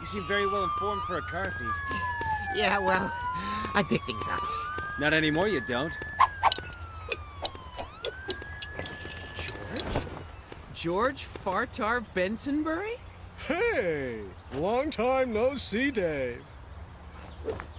You seem very well informed for a car thief. Yeah, well, I pick things up. Not anymore, you don't. George Fartar Bensonbury? Hey! Long time no see, Dave.